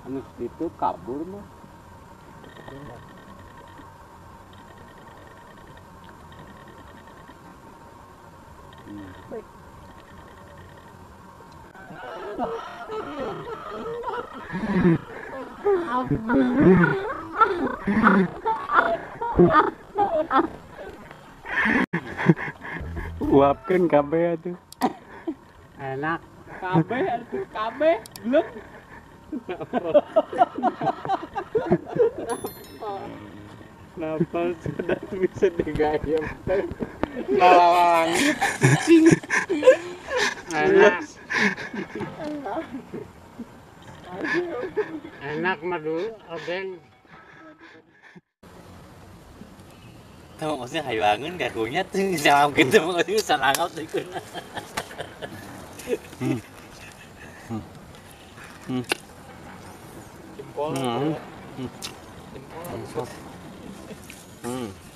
itu kabur mah. Uapkan kabeh atuh. Enak. Kabeh atuh, kabeh glek. Kenapa sudah bisa digayam? Lalang. Kucing. Enak. Enak madu odeng. Tahu maksudnya hayangan kakunya tuh jangan gitu maksudnya salah ngau tuh. Jempol. Jempol.